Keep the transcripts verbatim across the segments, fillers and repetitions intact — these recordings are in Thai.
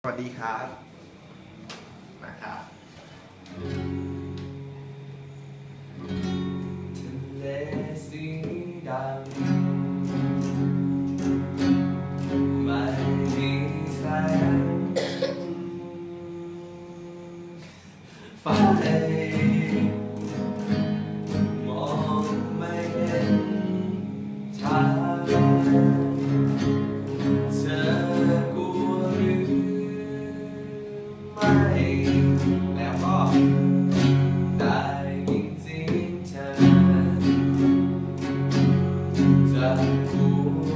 วัสดีครับนะครับทะเลสีดำไม่มีแสงไฟมองไม่เห็นทางเธอกลัวหรือไม่แล้วก็ได้ยินเสียงเธอจะกลัว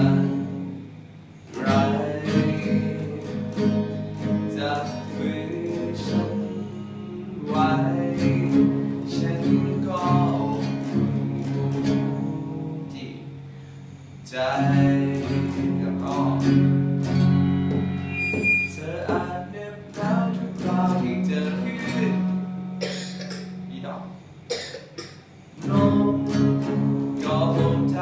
อะไรจะฝืนฉันไว้ฉันก็ที่ใจแล้วก็เธออาจเหน็บหนาวทุกคราวที่เจอขึ้นอีดอกลมก็โอบใจ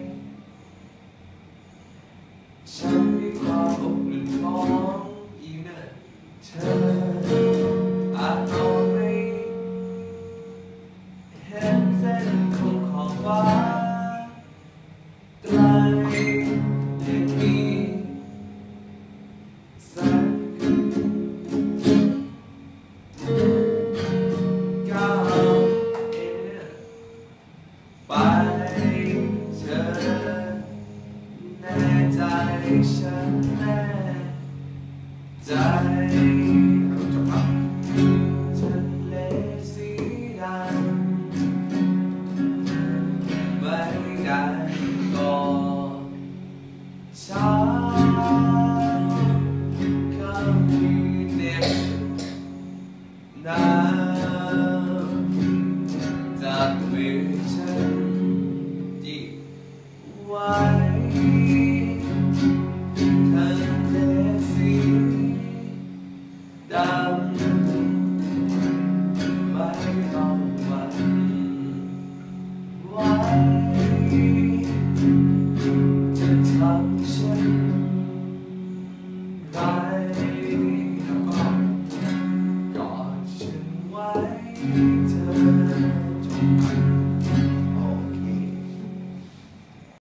ฉันมีความอบอุ่นของอีเนอร์เธออาจมองไม่เห็นเส้นคงขอบฟ้าไกลยังมีสักก้าวเอ็นไปเธอแน่ใจฉันแน่ใจรู้จักครับทะเลสีดำไม่ได้ก่อช้างคำที่เหน็บหนาวจากมือฉันที่ไว้